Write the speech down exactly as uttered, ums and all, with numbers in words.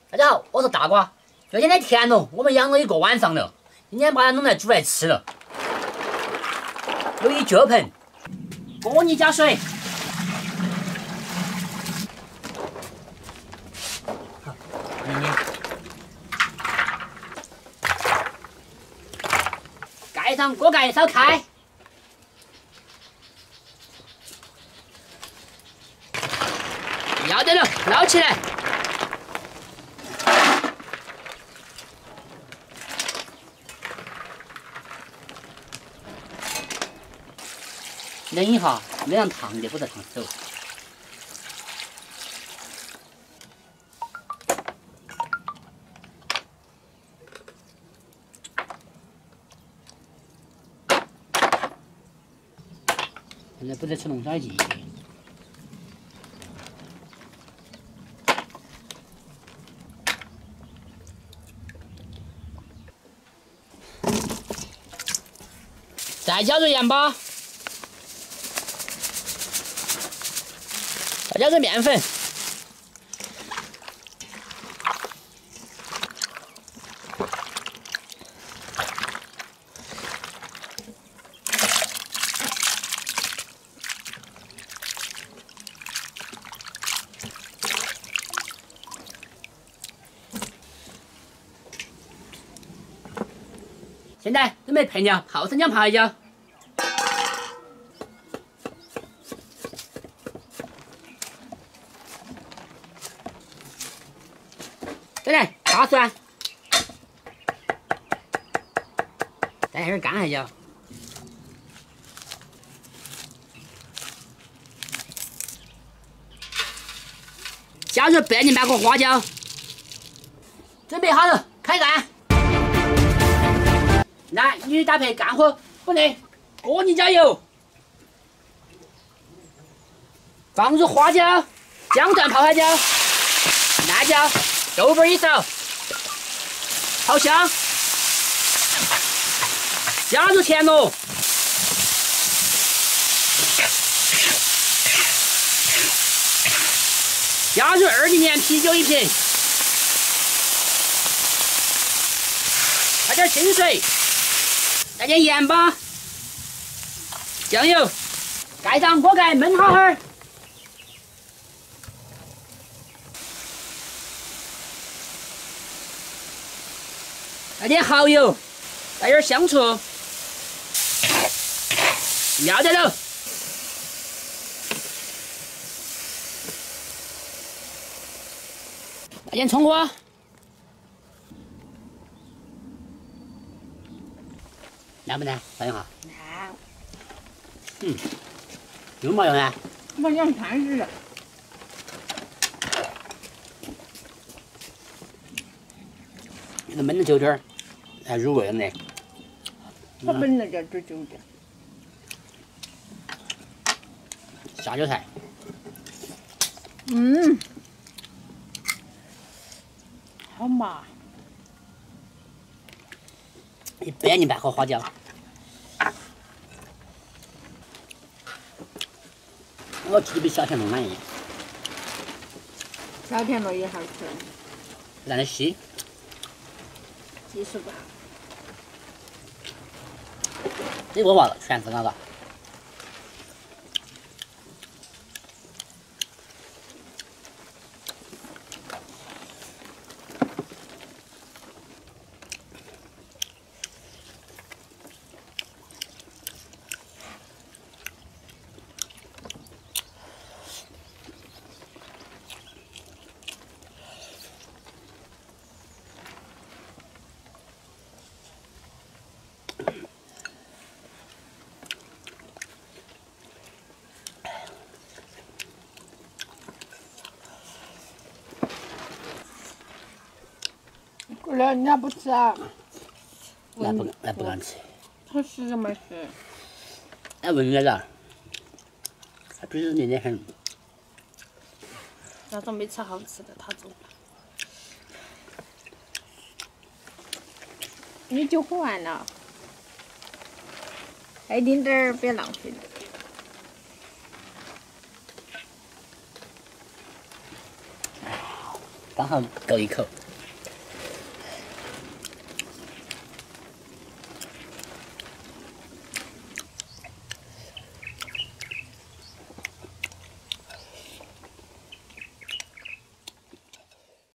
大家好，我是大瓜。最近的田螺我们养了一个晚上了，今天把它弄来煮来吃了。有一脚盆，锅泥加水，好，拧拧，盖上锅盖，烧开。要得了，捞起来。 焖一下，焖上烫的，不得烫手。现在不得吃龙虾剂。再加入盐巴。 再加入面粉，现在准备配料泡生姜、泡海椒。 再来大蒜，再点干海椒，加入半斤半个花椒，准备好了，开干。来，你搭配干货，不对，锅泥加油，放入花椒、姜段泡海椒、辣椒。 豆瓣一勺，炒香，加入田螺，加入二零年啤酒一瓶，加点清水，加点盐巴，酱油，盖上锅盖焖好会儿。 来点蚝油，来点香醋，要得了。来点葱花，难不难？尝一下。 难。 嗯，有毛用呢？ 我想看似的。 这焖的久点儿，还入味了呢。 我焖了就煮久点。 下酒菜。 嗯，好麻。 一半斤半颗花椒。我吃的比小田螺满意。 小田螺也好吃。 让它稀。 几十个。 这我忘了，全是那个。 过来，人家不吃啊。 那不那不敢吃。 他吃什么吃？ 那闻着了，他鼻子黏得很。 那种没吃好吃的，他做。你就喝完了，还一丁点儿，别浪费了。 刚好够一口。